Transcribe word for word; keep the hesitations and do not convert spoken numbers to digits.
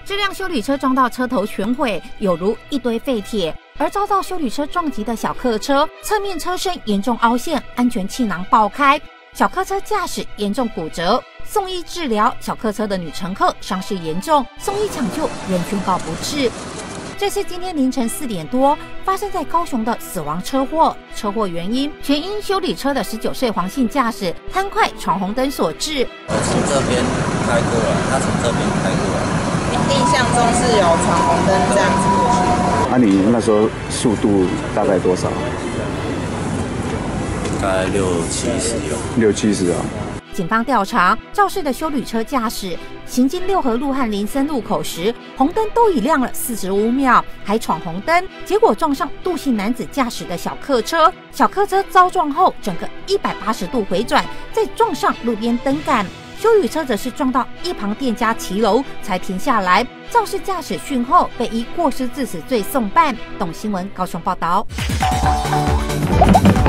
这辆休旅车撞到车头全毁，有如一堆废铁。而遭到休旅车撞击的小客车，侧面车身严重凹陷，安全气囊爆开，小客车驾驶严重骨折，送医治疗。小客车的女乘客伤势严重，送医抢救仍宣告不治。这是今天凌晨四点多发生在高雄的死亡车祸，车祸原因全因休旅车的十九岁黄姓驾驶贪快闯红灯所致。 我从这边开过来，他从这边开过来。 印象中是有闯红灯这样子过去。 那、啊、你那时候速度大概多少？ 大概六七十有。 六七十啊。 警方调查，肇事的休旅车驾驶行经六合路和林森路口时，红灯都已亮了四十五秒，还闯红灯，结果撞上杜姓男子驾驶的小客车。小客车遭撞后，整个一百八十度回转，再撞上路边灯杆。休旅车则是撞到一旁店家骑楼才停下来。肇事驾驶讯后被依过失致死罪送办。董新闻高雄报道。